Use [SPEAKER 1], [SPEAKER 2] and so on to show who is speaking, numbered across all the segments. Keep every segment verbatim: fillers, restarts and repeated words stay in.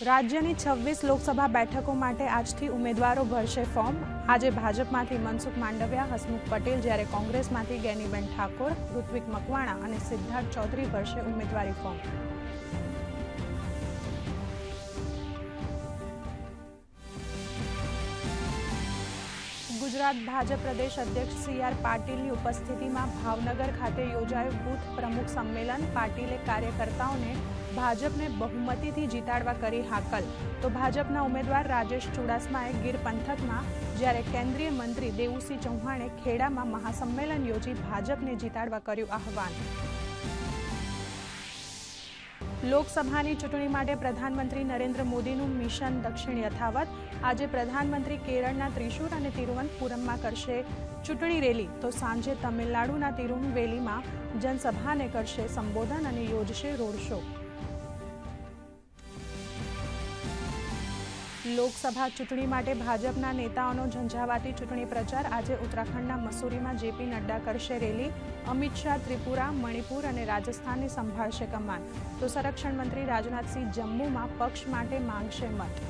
[SPEAKER 1] રાજ્યની છવ્વીસ લોકસભા બેઠકો માટે આજથી ઉમેદવારો ભરશે ફોર્મ। આજે ભાજપમાંથી મનસુખ માંડવિયા, હસમુખ પટેલ, જ્યારે કોંગ્રેસમાંથી ગેનીબેન ઠાકોર, ઋત્વિક મકવાણા અને સિદ્ધાર્થ ચૌધરી ભરશે ઉમેદવારી ફોર્મ। ગુજરાત ભાજપ પ્રદેશ અધ્યક્ષ સી આર પાટીલની ઉપસ્થિતિમાં ભાવનગર ખાતે યોજાયું બૂથ પ્રમુખ સંમેલન। પાટીલે કાર્યકર્તાઓને ભાજપને બહુમતીથી જીતાડવા કરી હાકલ। તો ભાજપના ઉમેદવાર રાજેશ ચુડાસમાએ ગીર પંથકમાં, જ્યારે કેન્દ્રીય મંત્રી દેવુસિંહ ચૌહાણે ખેડામાં મહાસંમેલન યોજી ભાજપને જીતાડવા કર્યું આહવાન। લોકસભાની ચૂંટણી માટે પ્રધાનમંત્રી નરેન્દ્ર મોદીનું મિશન દક્ષિણ યથાવત। આજે પ્રધાનમંત્રી કેરળના ત્રિશુર અને તિરુવનંતપુરમમાં કરશે ચૂંટણી રેલી, તો સાંજે તમિલનાડુના તિરુનવેલીમાં જનસભાને કરશે સંબોધન અને યોજશે રોડ શો। લોકસભા ચૂંટણી માટે ભાજપના નેતાઓનો ઝંઝાવાતી ચૂંટણી પ્રચાર। આજે ઉત્તરાખંડના મસૂરીમાં જેપી નડ્ડા કરશે રેલી। અમિત શાહ ત્રિપુરા, મણિપુર અને રાજસ્થાનની સંભાળશે કમાન। તો સંરક્ષણ મંત્રી રાજનાથસિંહ જમ્મુમાં પક્ષ માટે માંગશે મત।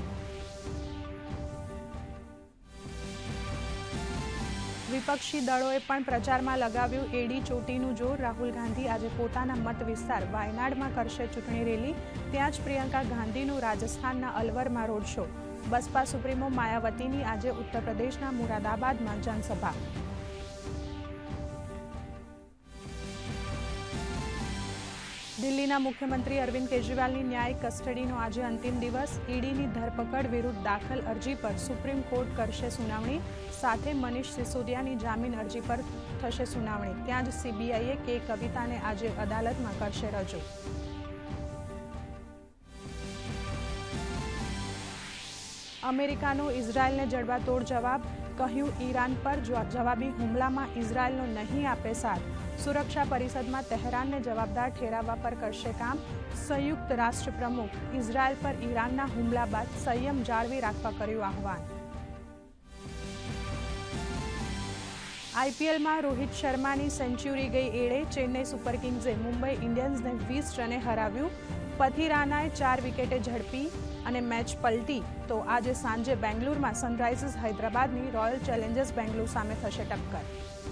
[SPEAKER 1] વિપક્ષી દળોએ પણ પ્રચારમાં લગાવ્યું એડી ચોટીનું જોર। રાહુલ ગાંધી આજે પોતાના મત વિસ્તાર વાયનાડમાં કરશે ચૂંટણી રેલી। ત્યાં જ પ્રિયંકા ગાંધીનું રાજસ્થાનના અલવરમાં રોડ શો। બસપા સુપ્રીમો માયાવતીની આજે ઉત્તર પ્રદેશના મુરાદાબાદમાં જનસભા। દિલ્હીના મુખ્યમંત્રી અરવિંદ કેજરીવાલની ન્યાયિક કસ્ટડીનો આજે અંતિમ દિવસ। ઈડીની ધરપકડ વિરુદ્ધ દાખલ અરજી પર સુપ્રીમ કોર્ટ કરશે સુનાવણી। સાથે મનીષ સિસોદિયાની જામીન અરજી પર થશે સુનાવણી। ત્યાં જ સીબીઆઈએ કે કવિતાને આજે અદાલતમાં કરશે રજૂ। અમેરિકાનો ઇઝરાયલને જડબાતોડ જવાબ। કહ્યું, ઈરાન પર જવાબી હુમલામાં ઇઝરાયલનો નહીં આપે સાથ। સુરક્ષા પરિષદમાં તહેરાનને જવાબદાર ઠેરવવા પર કરશે કામ। સંયુક્ત રાષ્ટ્ર પ્રમુખ ઇઝરાયલ પર ઈરાનના હુમલા બાદ સંયમ જાળવી રાખવા કર્યું આહવાન। આઈપીએલમાં રોહિત શર્માની સેન્ચુરી ગઈ એળે। ચેન્નઈ સુપર કિંગ્સે મુંબઈ ઇન્ડિયન્સને વીસ રને હરાવ્યું। પથિરાનાએ ચાર વિકેટે ઝડપી અને મેચ પલટી। તો આજે સાંજે બેંગ્લુરુમાં સનરાઇઝર્સ હૈદરાબાદની રોયલ ચેલેન્જર્સ બેંગ્લુરુ સામે થશે ટક્કર।